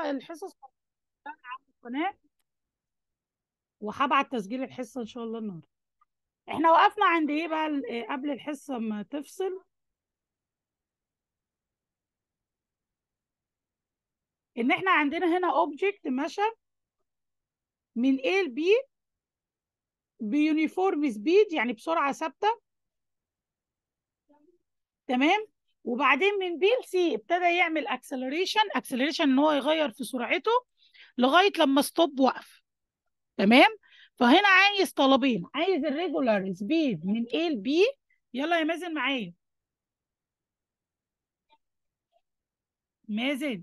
الحصص على القناه، وهبعت تسجيل الحصه ان شاء الله النهارده. احنا وقفنا عند ايه بقى قبل الحصه ما تفصل؟ ان احنا عندنا هنا اوبجكت مشى من A ل B بيونيفورم سبيد، يعني بسرعه ثابته، تمام. وبعدين من B ل C ابتدى يعمل اكسلريشن ان هو يغير في سرعته لغايه لما ستوب وقف، تمام. فهنا عايز طلبين، عايز الريجولار سبيد من A ل B. يلا يا مازن معايا، مازن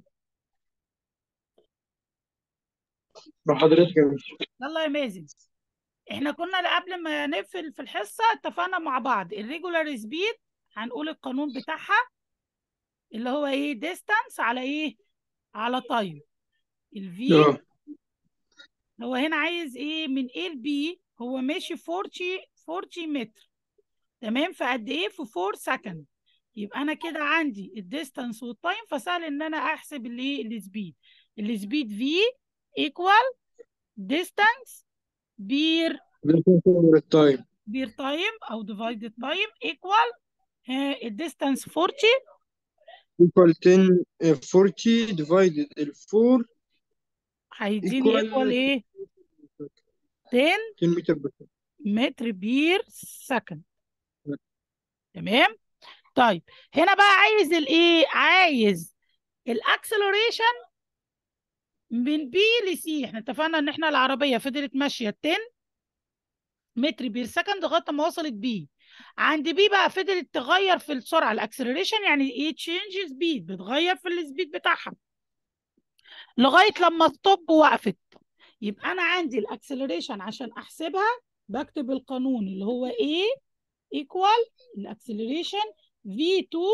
مع حضرتك يا باشا. يلا يا مازن. احنا كنا قبل ما نقفل في الحصه اتفقنا مع بعض الريجولار سبيد هنقول القانون بتاعها اللي هو ايه؟ ديستانس على ايه؟ على تايم. الفي اه هو هنا عايز ايه؟ من A ل B هو ماشي 40 متر، تمام. في قد ايه؟ في 4 سكند. يبقى انا كده عندي الديستانس والتايم، فسهل ان انا احسب الايه؟ السبيد. السبيد في ايكوال ديستانس بير التايم تايم او ديفايدد تايم ايكوال الديستانس 40 equal 10 40 divided ال 4 هيديني ايكوال equal ايه؟ 10 10 متر بر متر بير سكند، تمام. طيب هنا بقى عايز الايه؟ عايز الاكسلريشن من بي لسي. احنا اتفقنا ان احنا العربيه فضلت ماشيه 10 متر بير سكند لغايه ما وصلت بي. عند بي بقى فضلت تغير في السرعه، الاكسلريشن يعني ايه؟ تشينج سبيد، بتغير في السبيد بتاعها لغايه لما ستوب وقفت. يبقى انا عندي الاكسلريشن عشان احسبها بكتب القانون اللي هو ايه؟ ايكوال الاكسلريشن v2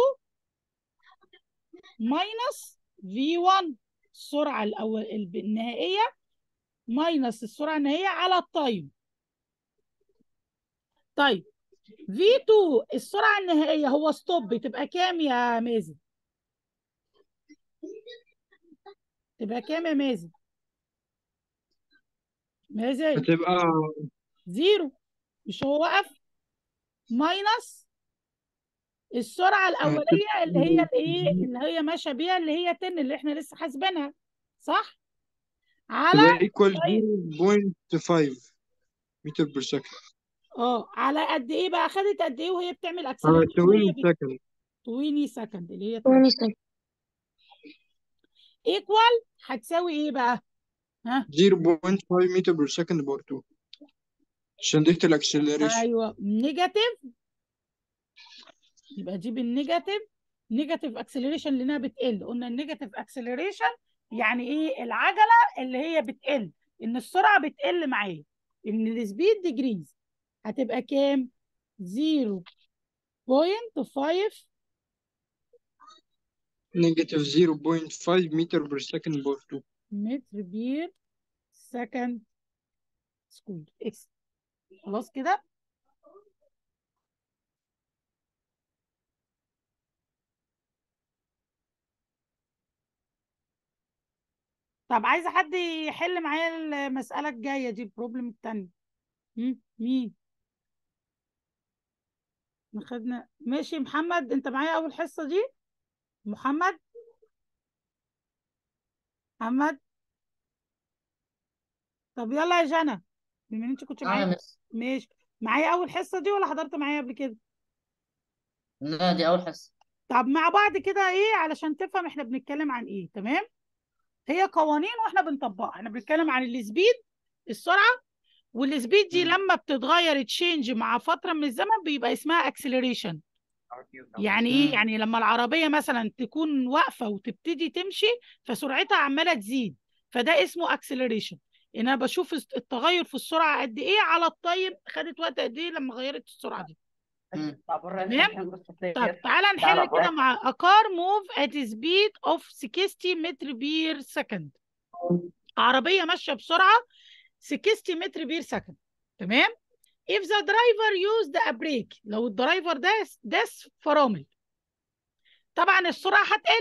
ماينس v1، السرعه الاول النهائيه ماينس السرعه النهائيه على التايم. طيب V2 السرعة النهائية هو ستوب، تبقى كام يا مازن؟ تبقى كام يا مازن؟ مازن هتبقى زيرو، مش هو وقف؟ ماينس السرعة الأولية اللي هي الإيه؟ اللي هي ماشية بيها اللي هي 10 اللي إحنا لسه حاسبينها، صح؟ على تبقى equal طيب 0.5 متر بر سكند على قد إيه بقى؟ خدت قد إيه وهي بتعمل على أكسلريشن 20 وهي سكند 20 سكند اللي هي 20 ايكوال هتساوي إيه بقى؟ ها؟ 0.5 متر بر سكند بار 2 عشان ديت الاكسلريشن. أيوه نيجاتيف، يبقى دي بالنيجاتيف. نيجاتيف اكسلريشن لانها بتقل، قلنا النيجاتيف اكسلريشن يعني ايه؟ العجله اللي هي بتقل، ان السرعه بتقل معايا، ان السبيد ديجريز. هتبقى كام؟ 0.5 نيجاتيف 0.5 متر بر سكند بار 2. متر بير سكند سكوير اكس. خلاص كده. طب عايزه حد يحل معايا المساله الجايه دي، البروبلم الثانيه. مين؟ خدنا ماشي. محمد انت معايا اول حصه دي؟ محمد، محمد. طب يلا يا جنى، بما ان انت كنت معايا. مس. ماشي. معايا اول حصه دي ولا حضرت معايا قبل كده؟ لا دي أول حصة. طب مع بعض كده ايه علشان تفهم احنا بنتكلم عن ايه، تمام. هي قوانين واحنا بنطبقها. احنا بنتكلم عن السبيد، السرعه. والسبيد دي مم. لما بتتغير تشينج مع فتره من الزمن بيبقى اسمها اكسلريشن. يعني ايه؟ مم. يعني لما العربيه مثلا تكون واقفه وتبتدي تمشي فسرعتها عماله تزيد، فده اسمه اكسلريشن. ان انا بشوف التغير في السرعه قد ايه على الطيب، خدت وقت قد ايه لما غيرت السرعه دي، مم. تمام. طب تعالى نحل كده مع a car move at a speed of 60 متر بير سكند. عربيه ماشيه بسرعه 60 متر بير سكند، تمام. if the driver used a brake، لو الدرايفر داس فرامل، طبعا السرعه هتقل.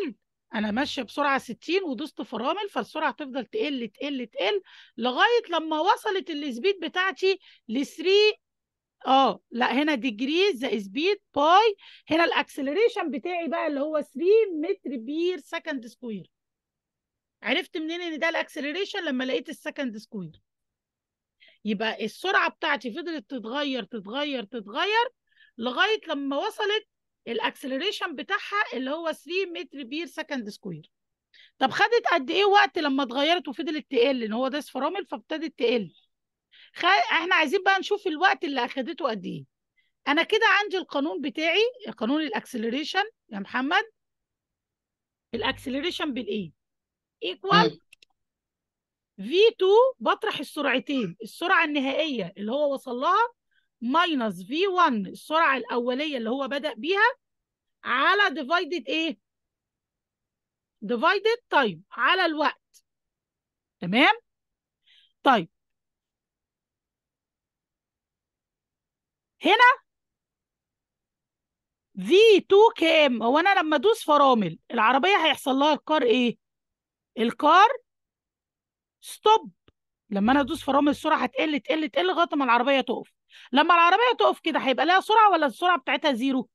انا ماشيه بسرعه 60 ودوست فرامل، فالسرعه تفضل تقل تقل تقل لغايه لما وصلت السبيد بتاعتي ل 3. لا، هنا ديجريز ذا سبيد باي. هنا الاكسلريشن بتاعي بقى اللي هو 3 متر بير سكند سكوير. عرفت منين ان ده الاكسلريشن؟ لما لقيت السكند سكوير. يبقى السرعه بتاعتي فضلت تتغير تتغير تتغير لغايه لما وصلت الاكسلريشن بتاعها اللي هو 3 متر بير سكند سكوير. طب خدت قد ايه وقت لما اتغيرت وفضلت تقل؟ ان هو ده فرامل فابتدت تقل. احنا عايزين بقى نشوف الوقت اللي اخدته قد ايه. انا كده عندي القانون بتاعي، قانون الاكسلريشن يا محمد. الاكسلريشن بالايه؟ ايكوال V2 بطرح السرعتين، السرعه النهائيه اللي هو وصل لها ماينس V1 السرعه الاوليه اللي هو بدأ بيها، على ديفايدد ايه؟ ديفايدد تايم، على الوقت. تمام؟ طيب هنا V2 كام؟ هو انا لما ادوس فرامل العربيه هيحصل لها الكار ايه؟ الكار ستوب. لما انا ادوس فرامل السرعه هتقل تقل تقل لغايه ما العربيه تقف. لما العربيه تقف كده هيبقى لها سرعه ولا السرعه بتاعتها زيرو؟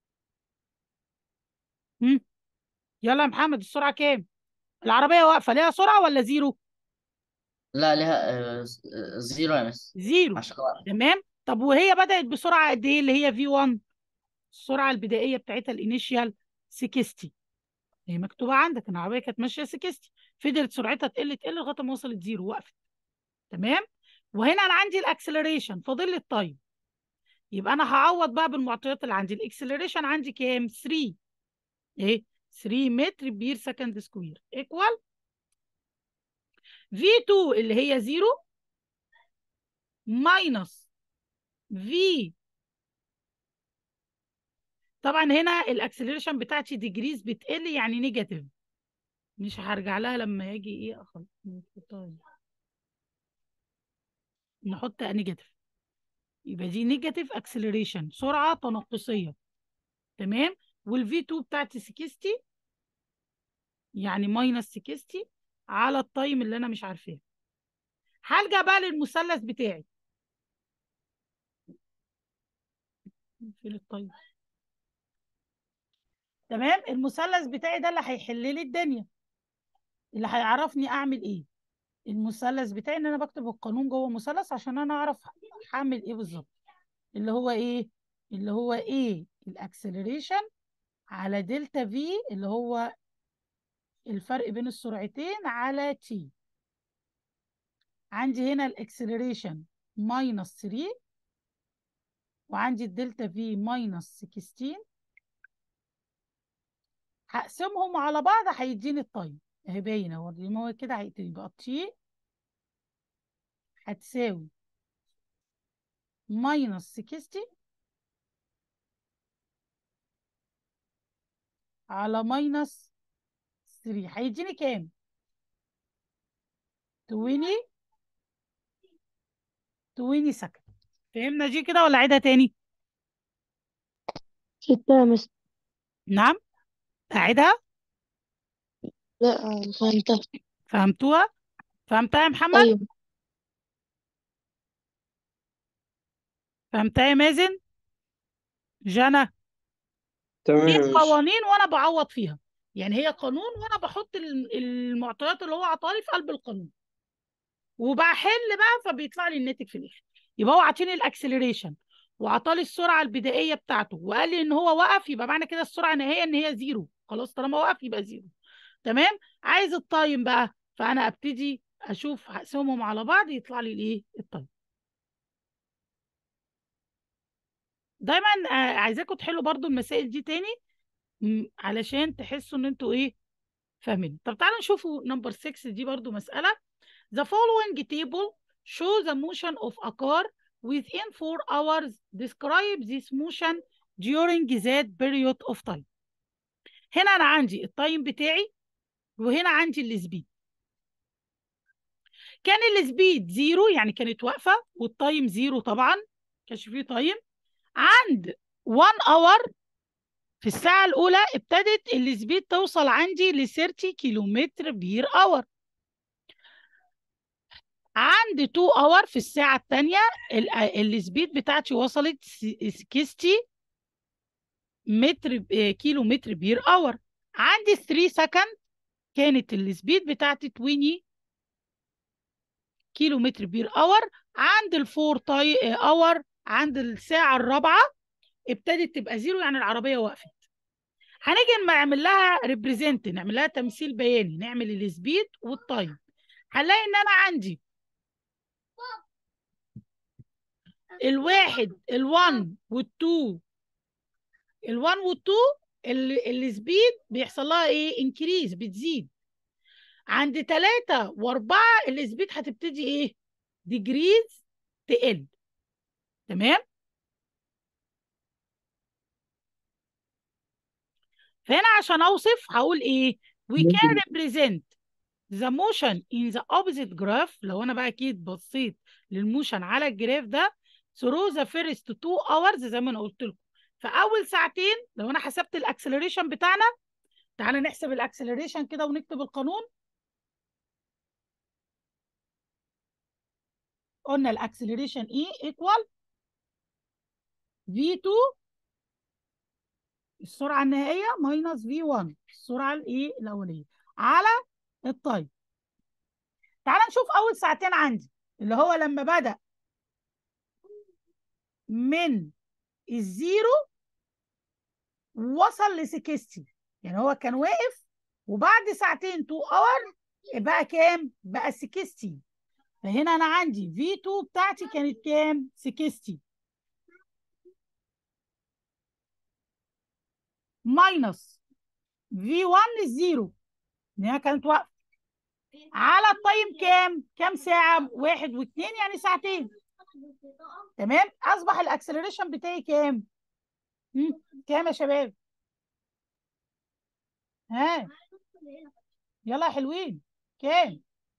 هم؟ يلا يا محمد، السرعه كام؟ العربيه واقفه ليها سرعه ولا زيرو؟ لا ليها زيرو يا مس. زيرو. عشان واحد. تمام. طب وهي بدأت بسرعه قد ايه اللي هي V1؟ السرعه البدائيه بتاعتها الانيشيال 60. هي مكتوبه عندك ان العربيه كانت ماشيه 60، فضلت سرعتها تقل تقل لغايه ما وصلت زيرو، وقفت. تمام. وهنا انا عندي الاكسلريشن، فاضل لي التايم. يبقى انا هعوض بقى بالمعطيات اللي عندي. الاكسلريشن عندي كام؟ 3. ايه؟ 3 متر بير سكند سكوير ايكوال V2 اللي هي 0 ماينس V. طبعا هنا الاكسلريشن بتاعتي ديجريز بتقل يعني نيجاتيف، مش هرجع لها لما يجي ايه اخلص. نحط نيجاتيف، يبقى دي نيجاتيف اكسلريشن، سرعه تنقصيه. تمام. والفي 2 بتاعتي 60 يعني ماينس 60 على التايم اللي انا مش عارفاه. هرجع بقى للمثلث بتاعي. فين التايم؟ تمام. المثلث بتاعي ده اللي هيحل لي الدنيا، اللي هيعرفني اعمل ايه. المثلث بتاعي ان انا بكتب القانون جوه مثلث عشان انا اعرف هعمل ايه بالظبط. اللي هو ايه؟ اللي هو ايه؟ الاكسلريشن على دلتا في اللي هو الفرق بين السرعتين على تي. عندي هنا الاكسلريشن ماينس 3 وعندي الدلتا في ماينس 16. هقسمهم على بعض هيديني التايم اهي باينه اهو، ما هو كده يبقى تي هتساوي ماينس 60 على ماينس 3 هيديني كام؟ 20 سكند. فهمنا دي كده ولا عيدها تاني؟ ستة يا مس. نعم، أعيدها. لا، فهمتها. فهمتوها؟ فهمتها يا محمد؟ أيوة. فهمتها يا مازن؟ جنى؟ تمام دي يا مس. قوانين وانا بعوض فيها، يعني هي قانون وانا بحط المعطيات اللي هو عطاني في قلب القانون وبحل بقى فبيطلع لي الناتج في الاخر. يبقى هو عاطيني الاكسلريشن وعطالي السرعه البدائيه بتاعته وقال لي ان هو وقف، يبقى معنى كده السرعه النهائيه ان هي زيرو. خلاص طالما وقف يبقى زيرو. تمام. عايز التايم بقى، فانا ابتدي اشوف هقسمهم على بعض يطلع لي الايه؟ التايم. دايما عايزاكم تحلوا برضو المسائل دي تاني علشان تحسوا ان انتوا ايه؟ فاهمين. طب تعالوا نشوفوا نمبر 6 دي برضو مسألة. The following table show the motion of a car within 4 hours. Describe this motion during that period of time. هنا أنا عندي التايم بتاعي وهنا عندي السبيد. كان السبيد زيرو يعني كانت واقفة، والتايم زيرو طبعا كانش فيه تايم. عند 1 hour في الساعة الأولى ابتدت السبيد توصل عندي ل 30 كيلومتر بير اور. عند 2 اور في الساعة الثانية السبيد بتاعتي وصلت 60 كيلو متر بير اور. عندي 3 سكند كانت السبيد بتاعتي 20 كيلو متر بير اور. عند الفور اور عند الساعة الرابعة ابتدت تبقى زيرو، يعني العربية وقفت. هنيجي نعمل لها ريبريزنت، نعمل لها تمثيل بياني، نعمل السبيد والتايم. هنلاقي ان انا عندي الواحد الوان والتو، الوان والتو السبيد بيحصل لها ايه؟ انكريز، بتزيد. عند 3 و4 السبيد هتبتدي ايه؟ ديجريز، تقل. تمام؟ فهنا عشان اوصف هقول ايه؟ we can represent the motion in the opposite graph. لو انا بقى اكيد بصيت للموشن على الجراف ده through the first 2 hours زي ما انا قلت لكم، في اول ساعتين لو انا حسبت الاكسلريشن بتاعنا. تعالى نحسب الاكسلريشن كده ونكتب القانون. قلنا الاكسلريشن ايه؟ ايكوال v2 السرعه النهائيه ماينس v1 السرعه الايه الاوليه على التايم. تعالى نشوف اول ساعتين عندي اللي هو لما بدأ من الزيرو وصل ل 60، يعني هو كان واقف وبعد ساعتين 2 اور بقى كام؟ بقى 60. فهنا انا عندي V2 بتاعتي كانت كام؟ 60 ماينس V1 الزيرو ان هي كانت واقفه على التايم كام؟ كام ساعه؟ 1 و2 يعني ساعتين. تمام؟ اصبح الاكسلريشن بتاعي كام؟ كام يا شباب؟ ها يلا يا حلوين، كام؟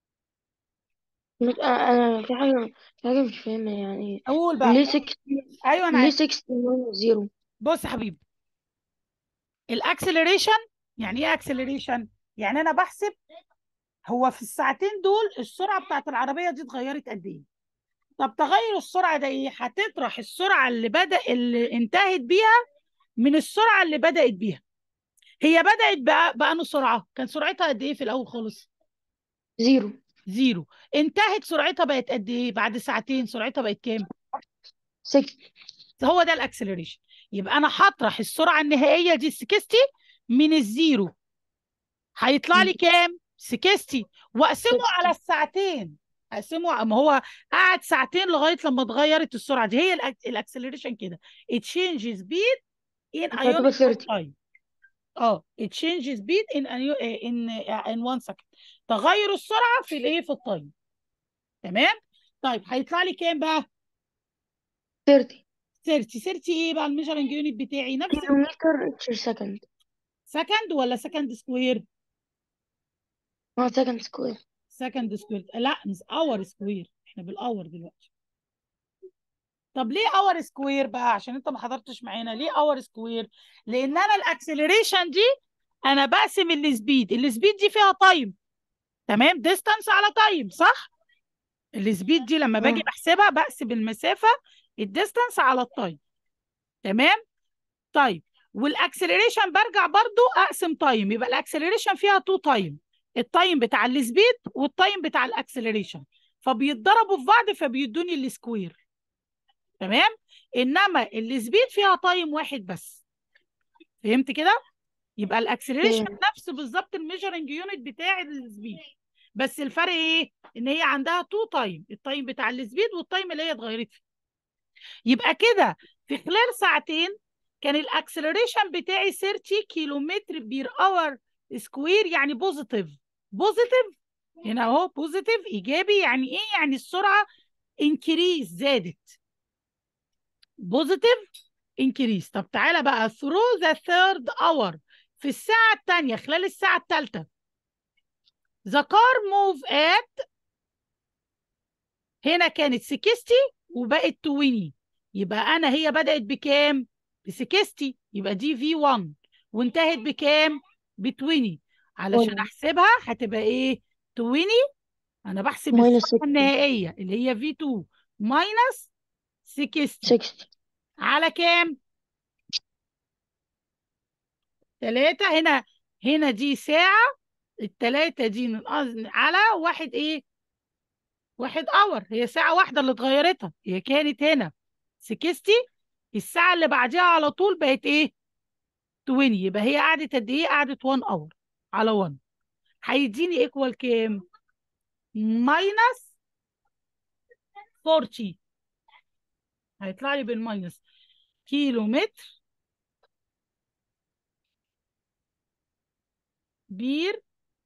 انا في حاجة مش فاهمة يعني. اقول بقى. ليه 60؟ ايوه انا ليه عارف. 60 0؟ بص يا حبيبي، الاكسلريشن يعني ايه اكسلريشن؟ يعني انا بحسب هو في الساعتين دول السرعه بتاعت العربيه دي اتغيرت قد ايه. طب تغير السرعه ده ايه؟ هتطرح السرعه اللي انتهت بيها من السرعه اللي بدات بيها. هي بدات بأنه سرعه كان سرعتها قد ايه في الاول خالص؟ 0. زيرو. انتهت سرعتها بقت قد ايه بعد ساعتين؟ سرعتها بقت كام؟ 6. هو ده الاكسلريشن. يبقى انا هطرح السرعه النهائيه دي 60 من الزيرو، هيطلع لي كام؟ 60 واقسمه على الساعتين. اقسمه، ما هو قعد ساعتين لغايه لما اتغيرت السرعه دي. هي الاكسلريشن كده it changes speed in a هتبقى unit of 30. time. it changes speed in 1 second. تغير السرعه في الايه؟ في التايم. تمام؟ طيب هيطلع لي كام بقى؟ 30 30 ايه بقى الميجرنج يونت بتاعي؟ نفس كيلومتر بير سكند. سكند ولا سكند سكوير؟ سكند سكوير. سكند سكوير، لا مش اور سكوير، احنا بالاور دلوقتي. طب ليه اور سكوير بقى؟ عشان انت ما حضرتش معانا. ليه اور سكوير؟ لان انا الاكسلريشن دي انا بقسم السبيد دي فيها تايم. تمام؟ ديستانس على تايم، صح؟ السبيد دي لما باجي بحسبها بقسم المسافه الديستانس على التايم. تمام؟ طيب والاكسلريشن برجع برضو اقسم تايم، يبقى الاكسلريشن فيها 2 تايم، التايم بتاع السبيد والتايم بتاع الاكسلريشن، فبيتضربوا في بعض فبيدوني السكوير. تمام؟ انما السبيد فيها تايم واحد بس. فهمت كده؟ يبقى الاكسلريشن نفس بالظبط الميجرنج يونت بتاع السبيد، بس الفرق ايه؟ ان هي عندها 2 تايم، التايم بتاع السبيد والتايم اللي هي اتغيرت فيه. يبقى كده في خلال ساعتين كان الاكسلريشن بتاعي 30 كيلومتر بير اور سكوير، يعني بوزيتيف. بوزيتيف هنا اهو، بوزيتيف ايجابي. يعني ايه؟ يعني السرعه انكريز، زادت. بوزيتيف انكريز. طب تعالى بقى through the third hour في الساعه الثانيه، خلال الساعه الثالثه the car move at هنا كانت 60 وبقت 20. يبقى انا هي بدأت بكام؟ ب 60 يبقى دي V1 وانتهت بكام؟ ب 20. علشان 20 احسبها هتبقى ايه؟ 20. انا بحسب minus السرعه 60 النهائيه اللي هي V2 ماينس 60 60 على كام؟ 3. هنا دي ساعه، التلاتة دي على واحد ايه؟ واحد اور. هي ساعة واحدة اللي اتغيرتها، هي كانت هنا 60، الساعة اللي بعديها على طول بقت ايه؟ 20. يبقى هي قعدت قد ايه؟ قعدت 1 اور على 1. هيديني ايكوال كام؟ ماينس 40. هيطلع لي بالماينس كيلو متر بير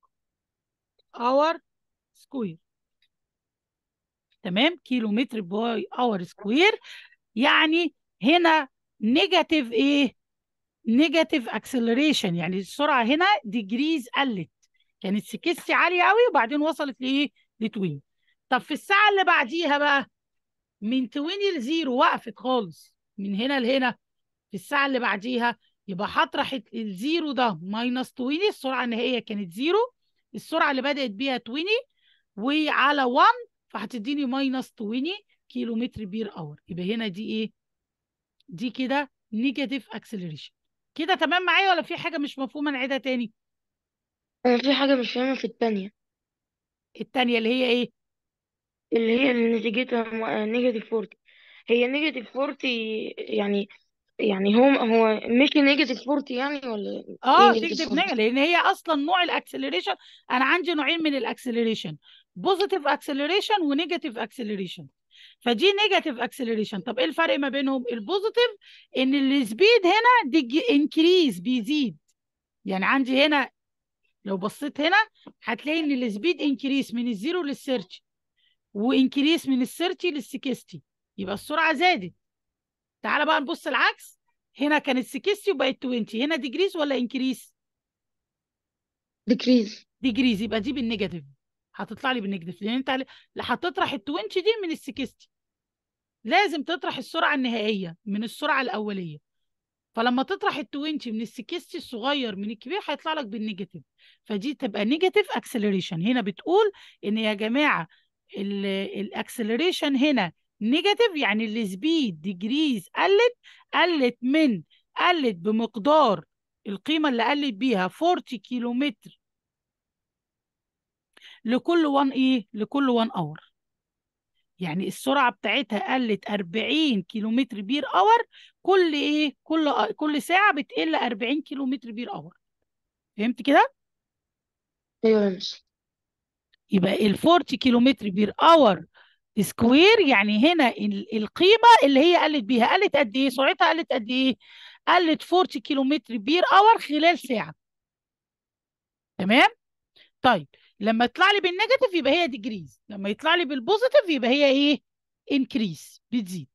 اور سكوير. تمام، كيلو متر باي اور سكوير. يعني هنا نيجاتيف ايه؟ نيجاتيف اكسلريشن، يعني السرعه هنا ديجريز قلت، كانت 60 عاليه قوي وبعدين وصلت لايه؟ ل 20. طب في الساعه اللي بعديها بقى من 20 لزيرو، وقفت خالص من هنا لهنا. في الساعه اللي بعديها يبقى هطرح الزيرو ده ماينس 20، السرعه النهائيه كانت زيرو، السرعه اللي بدات بيها 20 وعلى 1، فهتديني ماينس 20 كيلو متر بير اور. يبقى هنا دي ايه؟ دي كده نيجاتيف اكسلريشن. كده تمام معايا ولا في حاجه مش مفهومه؟ نعيدها تاني. أنا في حاجة مش فاهمة في التانية، التانية اللي هي ايه؟ اللي هي اللي نتيجتها نيجاتيف 40. هي نيجاتيف 40، يعني هو مش نيجاتيف 40 يعني، ولا ايه نيجاتيف تكذب 40؟ نية، لان هي اصلا نوع الاكسلريشن. انا عندي نوعين من الاكسلريشن، بوزيتيف اكسلريشن ونيجاتيف اكسلريشن. فدي نيجاتيف اكسلريشن. طب ايه الفرق ما بينهم؟ البوزيتيف ان السبيد هنا دي انكريز، بيزيد. يعني عندي هنا لو بصيت هنا هتلاقي ان السبيد انكريس من الزيرو للسيرتي، وانكريس من السيرتي للسكستي، يبقى السرعه زادت. تعال بقى نبص العكس، هنا كانت 60 وبقت 20، هنا ديجريز ولا انكريس؟ ديكريز. ديجريز. يبقى دي بالنيجاتيف، هتطلع لي بالنيجاتيف، لان انت هتطرح ال 20 دي من ال 60. لازم تطرح السرعه النهائيه من السرعه الاوليه، فلما تطرح ال 20 من ال 60 الصغير من الكبير هيطلع لك بالنيجاتيف. فدي تبقى نيجاتيف اكسلريشن. هنا بتقول ان يا جماعه الاكسلريشن هنا نيجاتيف، يعني السبيد ديجريز قلت بمقدار القيمه اللي قلت بيها 40 كيلو متر لكل 1 ايه؟ لكل 1 اور. يعني السرعه بتاعتها قلت 40 كيلو متر بير اور، كل ايه؟ كل ساعه بتقل 40 كيلو متر بير اور. فهمت كده؟ ايوه يا مس. يبقى ال 40 كيلو متر بير اور سكوير، يعني هنا القيمه اللي هي قلت بيها، قلت قد ايه؟ سرعتها قلت قد ايه؟ قلت 40 كيلو متر بير اور خلال ساعه. تمام؟ طيب لما يطلع لي بالنيجاتيف يبقى هي ديجريز، لما يطلع لي بالبوزيتيف يبقى هي ايه؟ انكريس، بتزيد.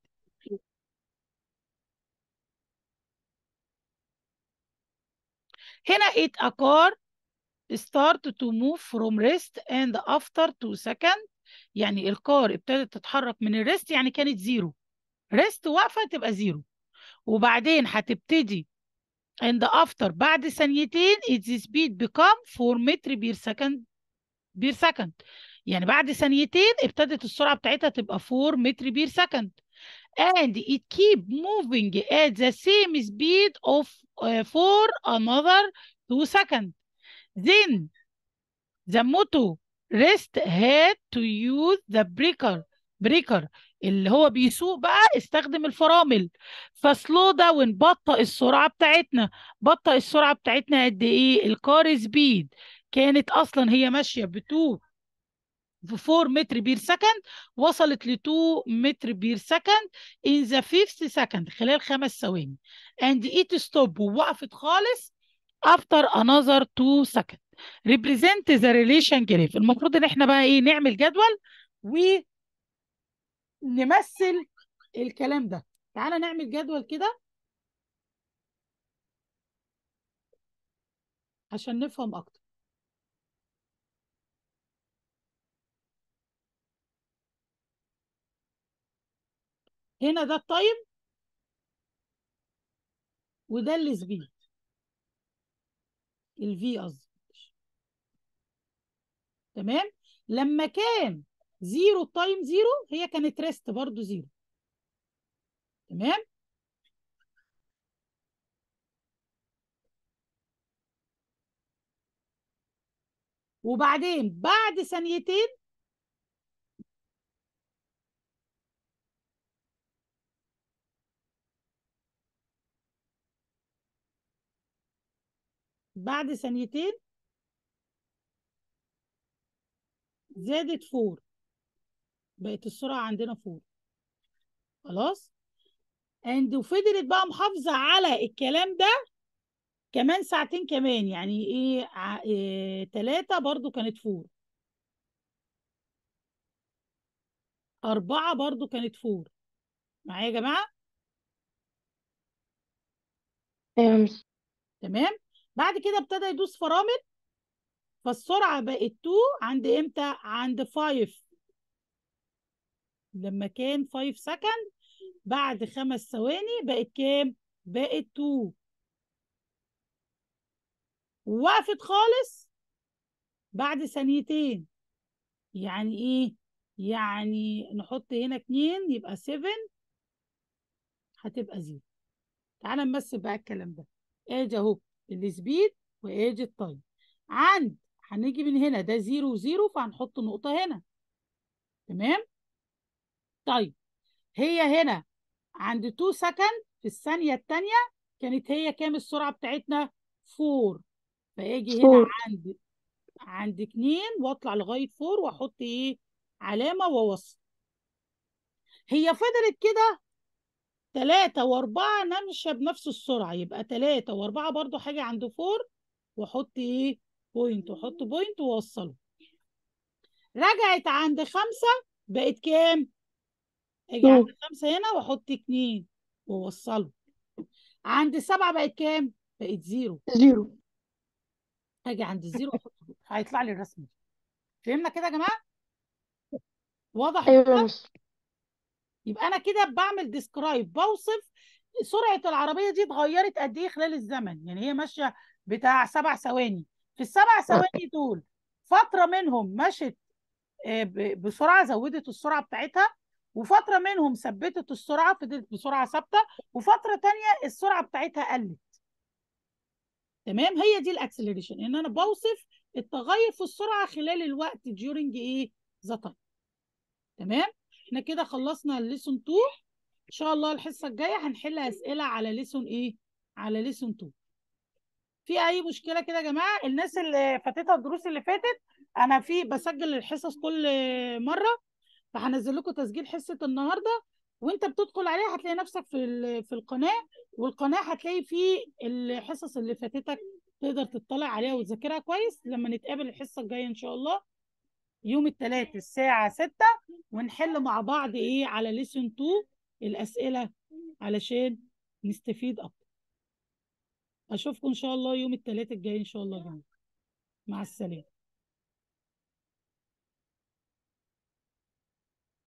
هنا it a car start to move from rest and after 2 seconds. يعني الكار ابتدت تتحرك من الريست، يعني كانت زيرو، ريست واقفه تبقى زيرو، وبعدين هتبتدي and after بعد ثانيتين its speed become 4 متر بير سكند بير سكند. يعني بعد ثانيتين ابتدت السرعه بتاعتها تبقى 4 متر بير سكند. And it keep moving at the same speed of for another 2 seconds. Then the motorist had to use the breaker اللي هو بيسوق بقى استخدم الفرامل. فسلو داون، بطأ السرعة بتاعتنا. بطأ السرعة بتاعتنا قد ايه؟ الكار سبيد كانت اصلا هي ماشية ب 2 في 4 متر بير سكند، وصلت ل 2 متر بير سكند in the 5th second، خلال 5 ثواني. and it stop، ووقفت خالص after another 2 seconds. represent the relation graph. المفروض ان احنا بقى ايه؟ نعمل جدول ونمثل الكلام ده. تعالى نعمل جدول كده عشان نفهم اكتر. هنا ده التايم وده السبيد، الفي قصدي. تمام. لما كان 0 تايم 0 هي كانت ريست برضو 0. تمام. وبعدين بعد ثانيتين زادت 4، بقت السرعة عندنا 4. خلاص. وفضلت بقى محافظة على الكلام ده كمان ساعتين كمان، يعني ايه 3 برضو كانت 4، 4 برضو كانت 4. معايا يا جماعة؟ ايوه يا مس. تمام. بعد كده ابتدى يدوس فرامل، فالسرعة بقت 2 عند امتى؟ عند 5. لما كان 5 سكند بعد 5 ثواني بقت كام؟ بقت 2. ووقفت خالص بعد ثانيتين. يعني ايه؟ يعني نحط هنا 2 يبقى 7 هتبقى 0. تعالى نمثل بقى الكلام ده. ادي اهو السبيد وادي التايم. هنيجي من هنا ده 0 0 فهنحط نقطة هنا. تمام. طيب هي هنا عند 2 سكند في الثانية الثانية كانت هي كام السرعة بتاعتنا؟ 4. فاجي هنا 4. عند 2 واطلع لغاية 4 واحط ايه؟ علامة واوصل. هي فضلت كده 3 و4 نمشي بنفس السرعة، يبقى 3 و4 برضو حاجة عند 4 واحط ايه؟ بوينت، واحط بوينت واوصله. رجعت عند 5 بقت كام؟ اجي عند 2. 5 هنا واحط 2 واوصله. عند 7 بقت كام؟ بقت 0. 0. اجي عند 0 واحط بوينت، هيطلع لي الرسم ده. فهمنا كده يا جماعة؟ واضح ايوه يا كده؟ مس. يبقى انا كده بعمل ديسكرايب، بوصف سرعه العربيه دي اتغيرت قد ايه خلال الزمن. يعني هي ماشيه بتاع 7 ثواني، في السبع ثواني دول فتره منهم مشت بسرعه، زودت السرعه بتاعتها، وفتره منهم ثبتت السرعه فضلت بسرعه ثابته، وفتره تانية السرعه بتاعتها قلت. تمام. هي دي الاكسلريشن، ان انا بوصف التغير في السرعه خلال الوقت during ايه؟ ذا تايم. تمام. احنا كده خلصنا الليسون 2. ان شاء الله الحصه الجايه هنحل اسئله على ليسون ايه؟ على ليسون 2. في اي مشكله كده يا جماعه؟ الناس اللي فاتتها الدروس اللي فاتت انا بسجل الحصص كل مره، فهنزل لكم تسجيل حصه النهارده، وانت بتدخل عليها هتلاقي نفسك في القناه، والقناه هتلاقي فيه الحصص اللي فاتتك، تقدر تطلع عليها وتذاكرها كويس لما نتقابل الحصه الجايه ان شاء الله يوم الثلاث الساعه 6، ونحل مع بعض ايه على ليسون 2 الاسئله علشان نستفيد اكتر. اشوفكم ان شاء الله يوم الثلاث الجاي ان شاء الله. مع السلامه.